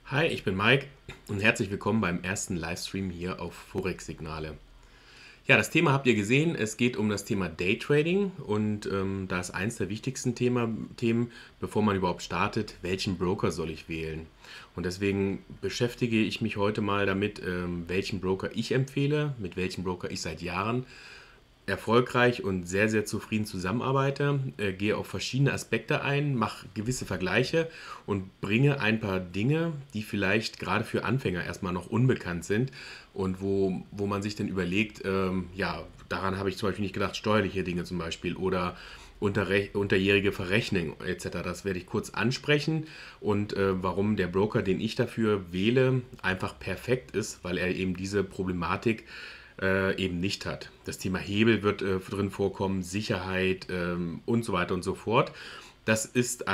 Hi, ich bin Mike und herzlich willkommen beim ersten Livestream hier auf Forex-Signale. Ja, das Thema habt ihr gesehen. Es geht um das Thema Daytrading und da ist eins der wichtigsten Themen, bevor man überhaupt startet, welchen Broker soll ich wählen? Und deswegen beschäftige ich mich heute mal damit, welchen Broker ich empfehle, mit welchem Broker ich seit Jahren erfolgreich und sehr, sehr zufrieden zusammenarbeite, gehe auf verschiedene Aspekte ein, mache gewisse Vergleiche und bringe ein paar Dinge, die vielleicht gerade für Anfänger erstmal noch unbekannt sind und wo man sich dann überlegt, ja, daran habe ich zum Beispiel nicht gedacht, steuerliche Dinge zum Beispiel oder unterjährige Verrechnung etc. Das werde ich kurz ansprechen und warum der Broker, den ich dafür wähle, einfach perfekt ist, weil er eben diese Problematik eben nicht hat. Das Thema Hebel wird drin vorkommen, Sicherheit und so weiter und so fort. Das ist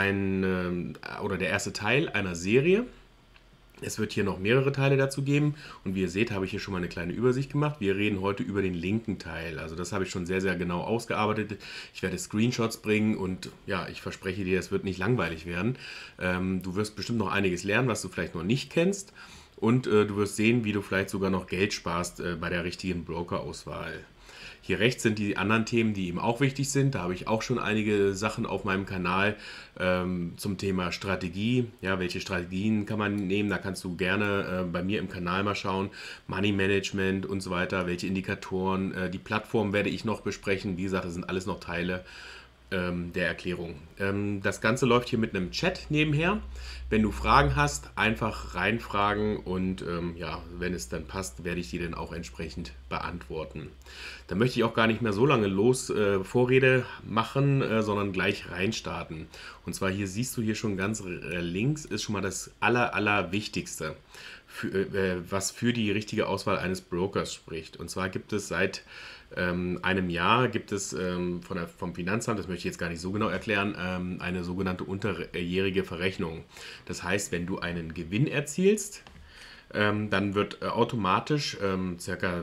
oder der erste Teil einer Serie. Es wird hier noch mehrere Teile dazu geben und wie ihr seht, habe ich hier schon mal eine kleine Übersicht gemacht. Wir reden heute über den linken Teil. Also das habe ich schon sehr, sehr genau ausgearbeitet. Ich werde Screenshots bringen und ja, ich verspreche dir, es wird nicht langweilig werden. Du wirst bestimmt noch einiges lernen, was du vielleicht noch nicht kennst. Und du wirst sehen, wie du vielleicht sogar noch Geld sparst bei der richtigen Broker-Auswahl. Hier rechts sind die anderen Themen, die eben auch wichtig sind. Da habe ich auch schon einige Sachen auf meinem Kanal zum Thema Strategie. Ja, welche Strategien kann man nehmen? Da kannst du gerne bei mir im Kanal mal schauen. Money Management und so weiter. Welche Indikatoren. Die Plattform werde ich noch besprechen. Wie gesagt, das sind alles noch Teile der Erklärung. Das Ganze läuft hier mit einem Chat nebenher. Wenn du Fragen hast, einfach reinfragen und ja, wenn es dann passt, werde ich die dann auch entsprechend beantworten. Da möchte ich auch gar nicht mehr so lange Vorrede machen, sondern gleich reinstarten. Und zwar hier siehst du hier schon ganz links ist schon mal das Allerwichtigste, was für die richtige Auswahl eines Brokers spricht. Und zwar gibt es seit einem Jahr gibt es vom Finanzamt, das möchte ich jetzt gar nicht so genau erklären, eine sogenannte unterjährige Verrechnung. Das heißt, wenn du einen Gewinn erzielst, dann wird automatisch ca.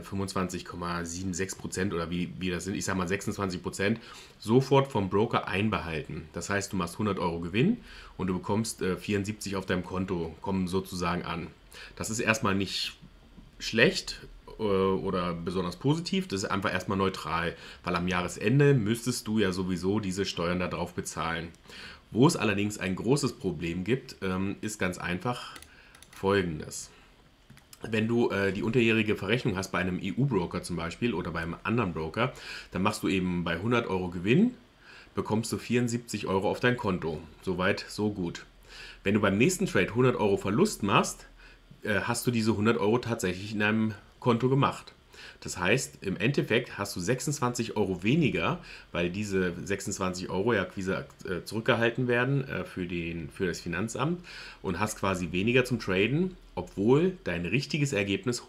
25,76% oder wie das sind, ich sage mal 26%, sofort vom Broker einbehalten. Das heißt, du machst 100 Euro Gewinn und du bekommst 74 auf deinem Konto, kommen sozusagen an. Das ist erstmal nicht schlecht oder besonders positiv, das ist einfach erstmal neutral, weil am Jahresende müsstest du ja sowieso diese Steuern darauf bezahlen. Wo es allerdings ein großes Problem gibt, ist ganz einfach folgendes. Wenn du die unterjährige Verrechnung hast bei einem EU-Broker zum Beispiel oder bei einem anderen Broker, dann machst du eben bei 100 Euro Gewinn, bekommst du 74 Euro auf dein Konto. Soweit, so gut. Wenn du beim nächsten Trade 100 Euro Verlust machst, hast du diese 100 Euro tatsächlich in deinem Konto gemacht. Das heißt, im Endeffekt hast du 26 Euro weniger, weil diese 26 Euro ja wie gesagt zurückgehalten werden für das Finanzamt und hast quasi weniger zum Traden, obwohl dein richtiges Ergebnis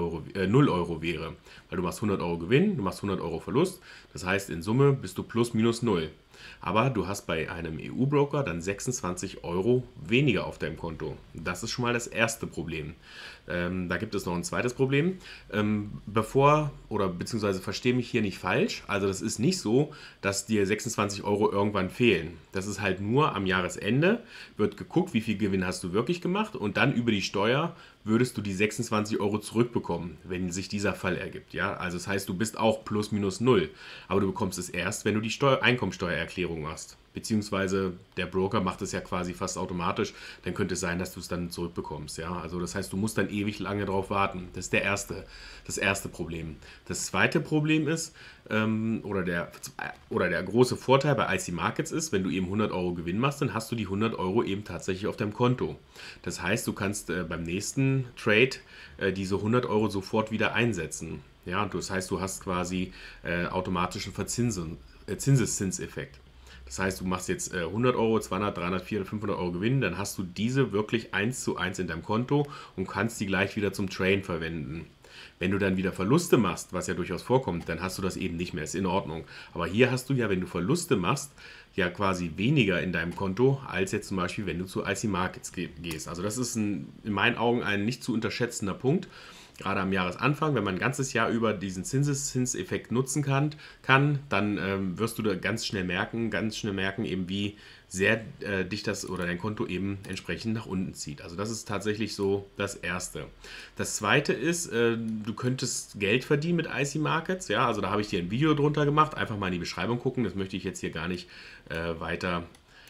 0 Euro wäre. Weil du machst 100 Euro Gewinn, du machst 100 Euro Verlust, das heißt in Summe bist du plus minus 0. Aber du hast bei einem EU-Broker dann 26 Euro weniger auf deinem Konto. Das ist schon mal das erste Problem. Da gibt es noch ein zweites Problem. Beziehungsweise verstehe mich hier nicht falsch. Also das ist nicht so, dass dir 26 Euro irgendwann fehlen. Das ist halt nur am Jahresende, wird geguckt, wie viel Gewinn hast du wirklich gemacht und dann über die Steuer würdest du die 26 Euro zurückbekommen, wenn sich dieser Fall ergibt. Ja? Also das heißt, du bist auch plus minus null, aber du bekommst es erst, wenn du die Einkommensteuererklärung machst. Beziehungsweise der Broker macht es ja quasi fast automatisch, dann könnte es sein, dass du es dann zurückbekommst. Ja? Also das heißt, du musst dann ewig lange drauf warten. Das ist das erste Problem. Das zweite Problem ist, oder der große Vorteil bei IC Markets ist, wenn du eben 100 Euro Gewinn machst, dann hast du die 100 Euro eben tatsächlich auf deinem Konto. Das heißt, du kannst beim nächsten Trade diese 100 Euro sofort wieder einsetzen. Ja, das heißt, du hast quasi automatischen Zinseszinseffekt. Das heißt, du machst jetzt 100 Euro, 200, 300, 400, 500 Euro Gewinn, dann hast du diese wirklich 1:1 in deinem Konto und kannst die gleich wieder zum Traden verwenden. Wenn du dann wieder Verluste machst, was ja durchaus vorkommt, dann hast du das eben nicht mehr, ist in Ordnung. Aber hier hast du ja, wenn du Verluste machst, ja quasi weniger in deinem Konto, als jetzt zum Beispiel, wenn du zu IC Markets gehst. Also das ist in meinen Augen ein nicht zu unterschätzender Punkt. Gerade am Jahresanfang, wenn man ein ganzes Jahr über diesen Zinseszinseffekt nutzen kann, dann wirst du da ganz schnell merken eben, wie dich das oder dein Konto eben entsprechend nach unten zieht. Also das ist tatsächlich so das Erste. Das Zweite ist, du könntest Geld verdienen mit IC Markets. Ja, also da habe ich dir ein Video drunter gemacht. Einfach mal in die Beschreibung gucken. Das möchte ich jetzt hier gar nicht weiter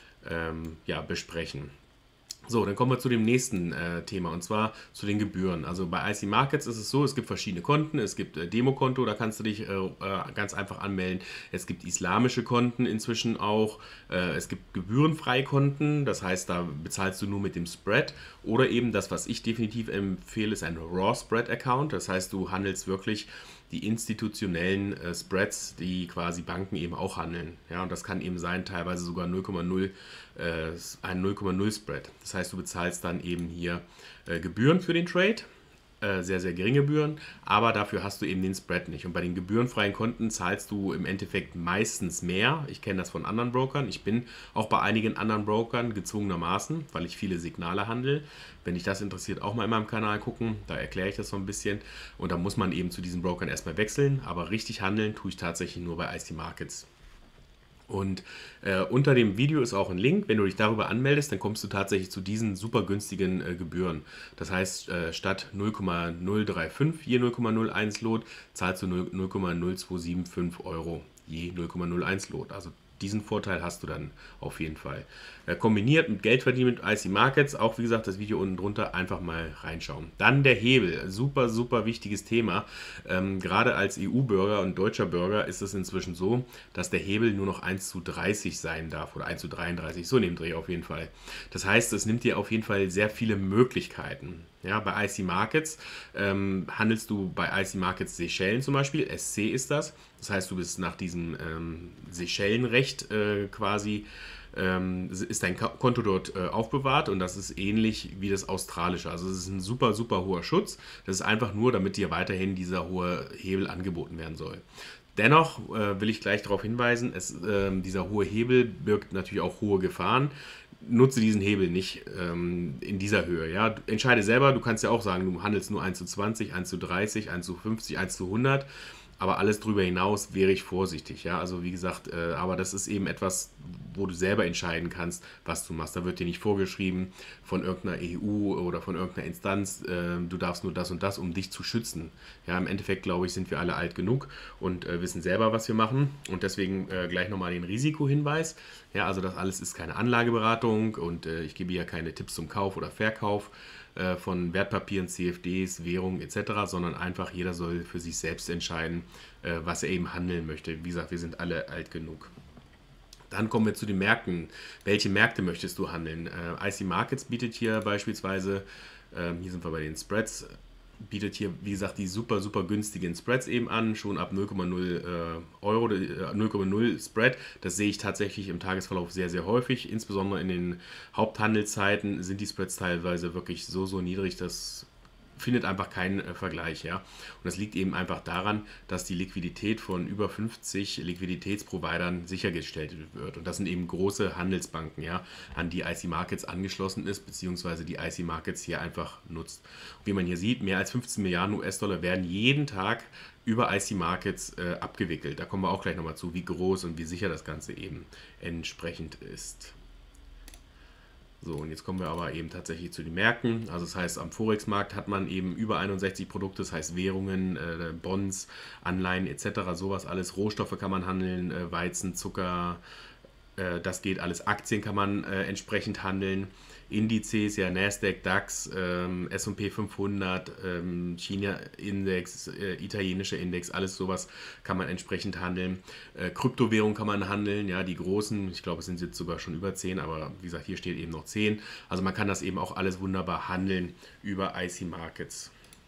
besprechen. So, dann kommen wir zu dem nächsten Thema, und zwar zu den Gebühren. Also bei IC Markets ist es so, es gibt verschiedene Konten. Es gibt Demokonto, da kannst du dich ganz einfach anmelden. Es gibt islamische Konten inzwischen auch. Es gibt gebührenfreie Konten, das heißt, da bezahlst du nur mit dem Spread. Oder eben das, was ich definitiv empfehle, ist ein Raw Spread Account. Das heißt, du handelst wirklich die institutionellen Spreads, die quasi Banken eben auch handeln. Ja, und das kann eben sein, teilweise sogar 0,0, ein 0,0 Spread. Das heißt, du bezahlst dann eben hier Gebühren für den Trade, sehr, sehr geringe Gebühren, aber dafür hast du eben den Spread nicht. Und bei den gebührenfreien Konten zahlst du im Endeffekt meistens mehr. Ich kenne das von anderen Brokern. Ich bin auch bei einigen anderen Brokern gezwungenermaßen, weil ich viele Signale handle. Wenn dich das interessiert, auch mal in meinem Kanal gucken. Da erkläre ich das so ein bisschen. Und da muss man eben zu diesen Brokern erstmal wechseln. Aber richtig handeln tue ich tatsächlich nur bei IC Markets. Und unter dem Video ist auch ein Link. Wenn du dich darüber anmeldest, dann kommst du tatsächlich zu diesen super günstigen Gebühren. Das heißt, statt 0,035 je 0,01 Lot, zahlst du 0,0275 Euro je 0,01 Lot. Also diesen Vorteil hast du dann auf jeden Fall. Kombiniert mit Geldverdienen mit IC Markets, auch wie gesagt, das Video unten drunter, einfach mal reinschauen. Dann der Hebel, super, super wichtiges Thema. Gerade als EU-Bürger und deutscher Bürger ist es inzwischen so, dass der Hebel nur noch 1:30 sein darf oder 1:33, so in dem Dreh auf jeden Fall. Das heißt, es nimmt dir auf jeden Fall sehr viele Möglichkeiten. Ja, bei IC Markets handelst du bei IC Markets Seychellen zum Beispiel, SC ist das. Das heißt, du bist nach diesem Seychellenrecht quasi, ist dein Konto dort aufbewahrt, und das ist ähnlich wie das australische. Also es ist ein super, super hoher Schutz. Das ist einfach nur, damit dir weiterhin dieser hohe Hebel angeboten werden soll. Dennoch will ich gleich darauf hinweisen, dieser hohe Hebel birgt natürlich auch hohe Gefahren. Nutze diesen Hebel nicht in dieser Höhe. Ja? Entscheide selber, du kannst ja auch sagen, du handelst nur 1:20, 1:30, 1:50, 1:100, aber alles darüber hinaus wäre ich vorsichtig. Ja? Also wie gesagt, aber das ist eben etwas, wo du selber entscheiden kannst, was du machst. Da wird dir nicht vorgeschrieben von irgendeiner EU oder von irgendeiner Instanz, du darfst nur das und das, um dich zu schützen. Ja, im Endeffekt, glaube ich, sind wir alle alt genug und wissen selber, was wir machen. Und deswegen gleich nochmal den Risikohinweis. Ja, also das alles ist keine Anlageberatung, und ich gebe ja keine Tipps zum Kauf oder Verkauf von Wertpapieren, CFDs, Währungen etc., sondern einfach jeder soll für sich selbst entscheiden, was er eben handeln möchte. Wie gesagt, wir sind alle alt genug. Dann kommen wir zu den Märkten. Welche Märkte möchtest du handeln? IC Markets bietet hier beispielsweise, hier sind wir bei den Spreads, bietet hier, wie gesagt, die super, super günstigen Spreads eben an, schon ab 0,0 Euro, 0,0 Spread. Das sehe ich tatsächlich im Tagesverlauf sehr, sehr häufig. Insbesondere in den Haupthandelszeiten sind die Spreads teilweise wirklich so, so niedrig, dass findet einfach keinen Vergleich. Ja? Und das liegt eben einfach daran, dass die Liquidität von über 50 Liquiditätsprovidern sichergestellt wird. Und das sind eben große Handelsbanken, ja, an die IC Markets angeschlossen ist, beziehungsweise die IC Markets hier einfach nutzt. Und wie man hier sieht, mehr als 15 Milliarden US-Dollar werden jeden Tag über IC Markets abgewickelt. Da kommen wir auch gleich nochmal zu, wie groß und wie sicher das Ganze eben entsprechend ist. So, und jetzt kommen wir aber eben tatsächlich zu den Märkten. Also das heißt, am Forex-Markt hat man eben über 61 Produkte, das heißt Währungen, Bonds, Anleihen etc., sowas alles. Rohstoffe kann man handeln, Weizen, Zucker, das geht alles. Aktien kann man entsprechend handeln. Indizes, ja, Nasdaq, DAX, S&P 500, China-Index, italienischer Index, alles sowas kann man entsprechend handeln. Kryptowährung kann man handeln, ja, die großen, ich glaube, es sind jetzt sogar schon über 10, aber wie gesagt, hier steht eben noch 10. Also man kann das eben auch alles wunderbar handeln über IC Markets.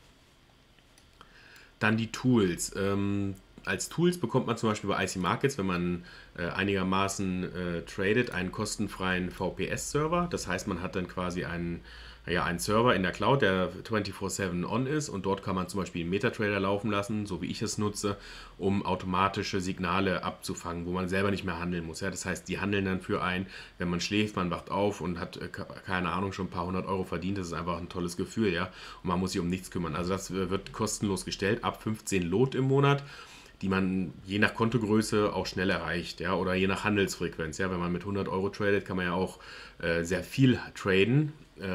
Dann die Tools. Als Tools bekommt man zum Beispiel bei IC Markets, wenn man einigermaßen tradet, einen kostenfreien VPS-Server. Das heißt, man hat dann quasi einen Server in der Cloud, der 24/7 on ist, und dort kann man zum Beispiel einen MetaTrader laufen lassen, so wie ich es nutze, um automatische Signale abzufangen, wo man selber nicht mehr handeln muss. Ja? Das heißt, die handeln dann für einen, wenn man schläft, man wacht auf und hat, keine Ahnung, schon ein paar hundert Euro verdient. Das ist einfach ein tolles Gefühl, ja. Und man muss sich um nichts kümmern. Also das wird kostenlos gestellt, ab 15 Lot im Monat, die man je nach Kontogröße auch schnell erreicht. ja, oder je nach Handelsfrequenz. Ja, wenn man mit 100 Euro tradet, kann man ja auch sehr viel traden.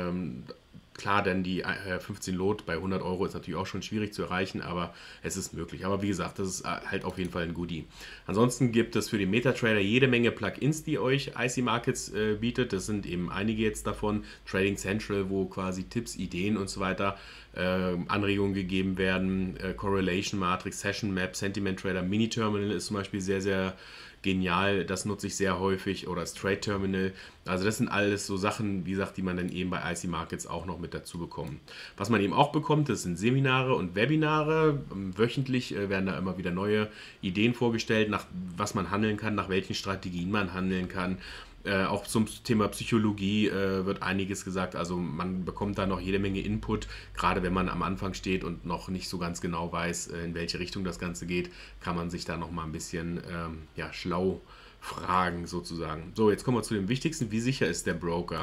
Klar, denn die 15 Lot bei 100 Euro ist natürlich auch schon schwierig zu erreichen, aber es ist möglich. Aber wie gesagt, das ist halt auf jeden Fall ein Goodie. Ansonsten gibt es für den MetaTrader jede Menge Plugins, die euch IC Markets bietet. Das sind eben einige jetzt davon. Trading Central, wo quasi Tipps, Ideen und so weiter, Anregungen gegeben werden. Correlation Matrix, Session Map, Sentiment Trader, Mini Terminal ist zum Beispiel sehr, sehr genial, das nutze ich sehr häufig, oder das Trade Terminal. Also das sind alles so Sachen, wie gesagt, die man dann eben bei IC Markets auch noch mit dazu bekommt. Was man eben auch bekommt, das sind Seminare und Webinare. Wöchentlich werden da immer wieder neue Ideen vorgestellt, nach was man handeln kann, nach welchen Strategien man handeln kann. Auch zum Thema Psychologie wird einiges gesagt. Also man bekommt da noch jede Menge Input, gerade wenn man am Anfang steht und noch nicht so ganz genau weiß, in welche Richtung das Ganze geht, kann man sich da noch mal ein bisschen ja, schlau fragen sozusagen. So, jetzt kommen wir zu dem Wichtigsten. Wie sicher ist der Broker?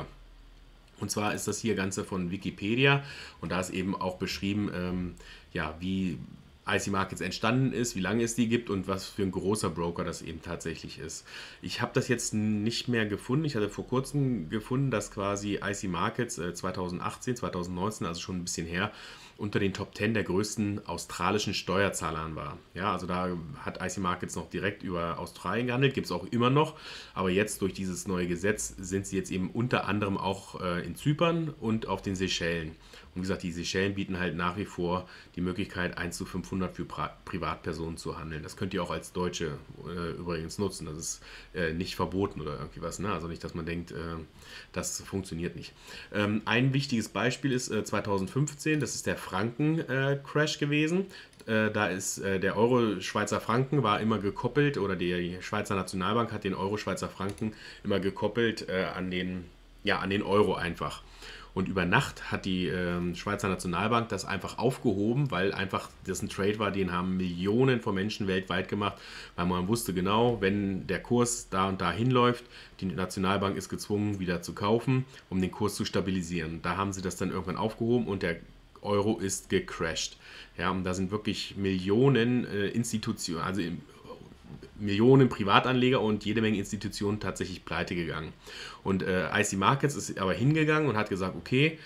Und zwar ist das hier Ganze von Wikipedia und da ist eben auch beschrieben, ja, wie IC Markets entstanden ist, wie lange es die gibt und was für ein großer Broker das eben tatsächlich ist. Ich habe das jetzt nicht mehr gefunden. Ich hatte vor kurzem gefunden, dass quasi IC Markets 2018, 2019, also schon ein bisschen her, unter den Top 10 der größten australischen Steuerzahlern war. Ja, also da hat IC Markets noch direkt über Australien gehandelt, gibt es auch immer noch, aber jetzt durch dieses neue Gesetz sind sie jetzt eben unter anderem auch in Zypern und auf den Seychellen. Und wie gesagt, die Seychellen bieten halt nach wie vor die Möglichkeit, 1:500 für Privatpersonen zu handeln. Das könnt ihr auch als Deutsche übrigens nutzen. Das ist nicht verboten oder irgendwie was. Ne? Also nicht, dass man denkt, das funktioniert nicht. Ein wichtiges Beispiel ist 2015, das ist der Franken-Crash gewesen. Da ist der Euro-Schweizer Franken war immer gekoppelt, oder die Schweizer Nationalbank hat den Euro-Schweizer Franken immer gekoppelt an den Euro einfach. Und über Nacht hat die Schweizer Nationalbank das einfach aufgehoben, weil einfach das ein Trade war, den haben Millionen von Menschen weltweit gemacht, weil man wusste genau, wenn der Kurs da und da hinläuft, die Nationalbank ist gezwungen, wieder zu kaufen, um den Kurs zu stabilisieren. Da haben sie das dann irgendwann aufgehoben und der Euro ist gecrashed. Ja, und da sind wirklich Millionen Institutionen, also Millionen Privatanleger und jede Menge Institutionen tatsächlich pleite gegangen. Und IC Markets ist aber hingegangen und hat gesagt, okay,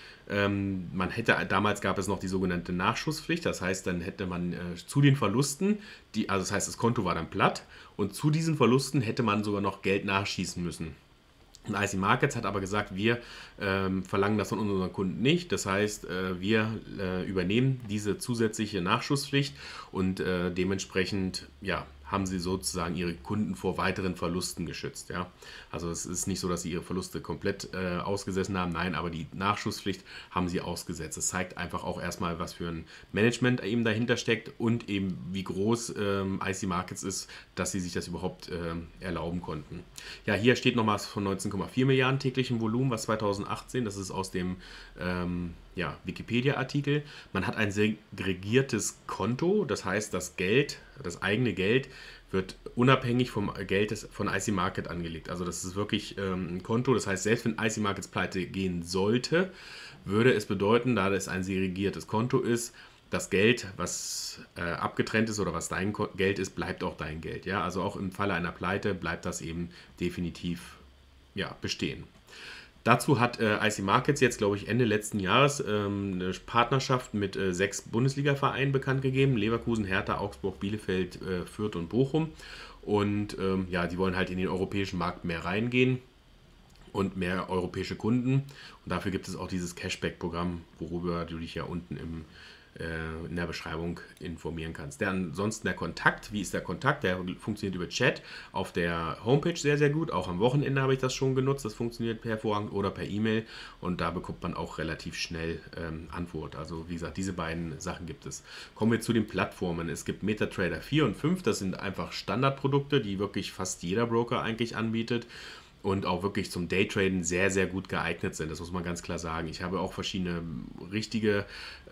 damals gab es noch die sogenannte Nachschusspflicht, das heißt, dann hätte man zu den Verlusten, also das heißt, das Konto war dann platt und zu diesen Verlusten hätte man sogar noch Geld nachschießen müssen. Und IC Markets hat aber gesagt, wir verlangen das von unseren Kunden nicht. Das heißt, wir übernehmen diese zusätzliche Nachschusspflicht und dementsprechend, ja, haben sie sozusagen ihre Kunden vor weiteren Verlusten geschützt. Ja? Also es ist nicht so, dass sie ihre Verluste komplett ausgesessen haben, nein, aber die Nachschusspflicht haben sie ausgesetzt. Das zeigt einfach auch erstmal, was für ein Management eben dahinter steckt und eben wie groß IC Markets ist, dass sie sich das überhaupt erlauben konnten. Ja, hier steht nochmal von 19,4 Milliarden täglichem Volumen, was 2018, das ist aus dem Wikipedia-Artikel. Man hat ein segregiertes Konto, das heißt, das eigene Geld wird unabhängig vom Geld von IC Market angelegt. Also das ist wirklich ein Konto, das heißt, selbst wenn IC Markets pleite gehen sollte, würde es bedeuten, da das ein segregiertes Konto ist, das Geld, was abgetrennt ist oder was dein Geld ist, bleibt auch dein Geld. Ja? Also auch im Falle einer Pleite bleibt das eben definitiv bestehen. Dazu hat IC Markets jetzt, glaube ich, Ende letzten Jahres eine Partnerschaft mit 6 Bundesliga-Vereinen bekannt gegeben. Leverkusen, Hertha, Augsburg, Bielefeld, Fürth und Bochum. Und die wollen halt in den europäischen Markt mehr reingehen und mehr europäische Kunden. Und dafür gibt es auch dieses Cashback-Programm, worüber du dich ja unten in der Beschreibung informieren kannst. Ansonsten der Kontakt, wie ist der Kontakt? Der funktioniert über Chat auf der Homepage sehr, sehr gut. Auch am Wochenende habe ich das schon genutzt. Das funktioniert hervorragend oder per E-Mail und da bekommt man auch relativ schnell Antwort. Also wie gesagt, diese beiden Sachen gibt es. Kommen wir zu den Plattformen. Es gibt MetaTrader 4 und 5. Das sind einfach Standardprodukte, die wirklich fast jeder Broker eigentlich anbietet. Und auch wirklich zum Daytraden sehr, sehr gut geeignet sind. Das muss man ganz klar sagen. Ich habe auch verschiedene richtige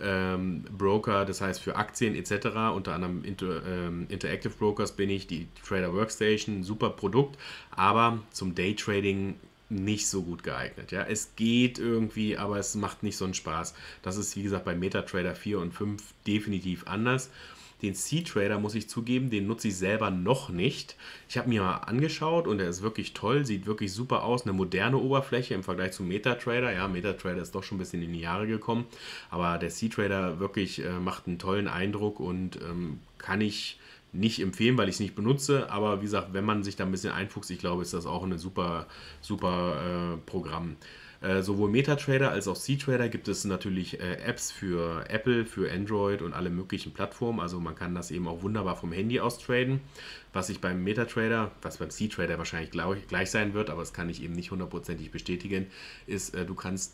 Broker, das heißt für Aktien etc., unter anderem Interactive Brokers bin ich, die Trader Workstation, super Produkt, aber zum Daytrading nicht so gut geeignet. Ja? Es geht irgendwie, aber es macht nicht so einen Spaß. Das ist, wie gesagt, bei MetaTrader 4 und 5 definitiv anders. Den C-Trader, muss ich zugeben, den nutze ich selber noch nicht. Ich habe mir mal angeschaut und der ist wirklich toll, sieht wirklich super aus, eine moderne Oberfläche im Vergleich zu MetaTrader. Ja, MetaTrader ist doch schon ein bisschen in die Jahre gekommen, aber der C-Trader wirklich macht einen tollen Eindruck und kann ich nicht empfehlen, weil ich es nicht benutze, aber wie gesagt, wenn man sich da ein bisschen einfuchst, ich glaube, ist das auch ein super Programm. Sowohl MetaTrader als auch C-Trader gibt es natürlich Apps für Apple, für Android und alle möglichen Plattformen. Also man kann das eben auch wunderbar vom Handy aus traden. Was ich beim MetaTrader, was beim C-Trader wahrscheinlich gleich sein wird, aber das kann ich eben nicht hundertprozentig bestätigen, ist, du kannst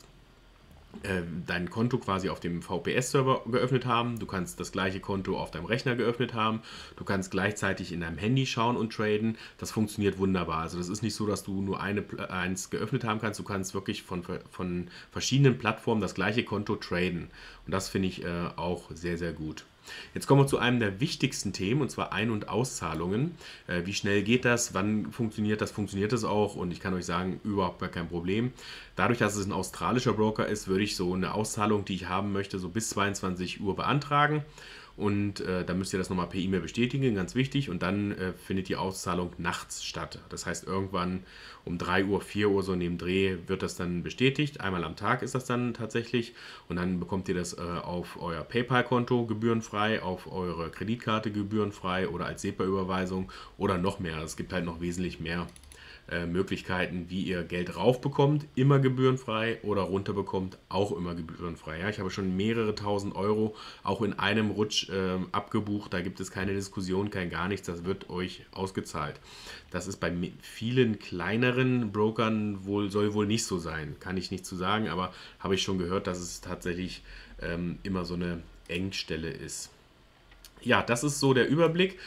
dein Konto quasi auf dem VPS-Server geöffnet haben. Du kannst das gleiche Konto auf deinem Rechner geöffnet haben. Du kannst gleichzeitig in deinem Handy schauen und traden. Das funktioniert wunderbar. Also das ist nicht so, dass du nur eins geöffnet haben kannst. Du kannst wirklich von verschiedenen Plattformen das gleiche Konto traden. Und das finde ich auch sehr, sehr gut. Jetzt kommen wir zu einem der wichtigsten Themen, und zwar Ein- und Auszahlungen. Wie schnell geht das? Wann funktioniert das? Funktioniert das auch? Und ich kann euch sagen, überhaupt gar kein Problem. Dadurch, dass es ein australischer Broker ist, würde ich so eine Auszahlung, die ich haben möchte, so bis 22 Uhr beantragen. Und dann müsst ihr das nochmal per E-Mail bestätigen, ganz wichtig. Und dann findet die Auszahlung nachts statt. Das heißt, irgendwann um 3 Uhr, 4 Uhr so in dem Dreh wird das dann bestätigt. Einmal am Tag ist das dann tatsächlich. Und dann bekommt ihr das auf euer PayPal-Konto gebührenfrei, auf eure Kreditkarte gebührenfrei oder als SEPA-Überweisung oder noch mehr. Es gibt halt noch wesentlich mehr Möglichkeiten, wie ihr Geld raufbekommt, immer gebührenfrei, oder runterbekommt, auch immer gebührenfrei. Ja, ich habe schon mehrere tausend Euro auch in einem Rutsch abgebucht. Da gibt es keine Diskussion, kein gar nichts. Das wird euch ausgezahlt. Das ist bei vielen kleineren Brokern soll wohl nicht so sein. Kann ich nicht zu sagen, aber habe ich schon gehört, dass es tatsächlich immer so eine Engstelle ist. Ja, das ist so der Überblick.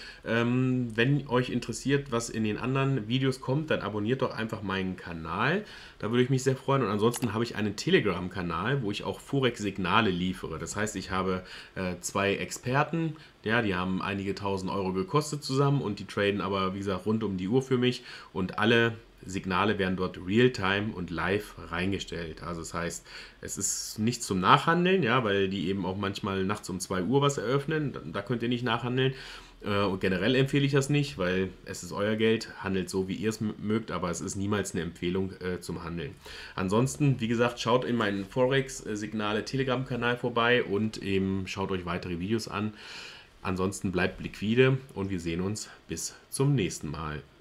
Wenn euch interessiert, was in den anderen Videos kommt, dann abonniert doch einfach meinen Kanal. Da würde ich mich sehr freuen. Und ansonsten habe ich einen Telegram-Kanal, wo ich auch Forex-Signale liefere. Das heißt, ich habe 2 Experten, ja, die haben einige tausend Euro gekostet zusammen und die traden aber, wie gesagt, rund um die Uhr für mich. Und alle Signale werden dort real-time und live reingestellt. Also das heißt, es ist nicht zum Nachhandeln, ja, weil die eben auch manchmal nachts um 2 Uhr was eröffnen. Da könnt ihr nicht nachhandeln. Und generell empfehle ich das nicht, weil es ist euer Geld, handelt so, wie ihr es mögt, aber es ist niemals eine Empfehlung zum Handeln. Ansonsten, wie gesagt, schaut in meinen Forex-Signale Telegram-Kanal vorbei und eben schaut euch weitere Videos an. Ansonsten bleibt liquide und wir sehen uns bis zum nächsten Mal.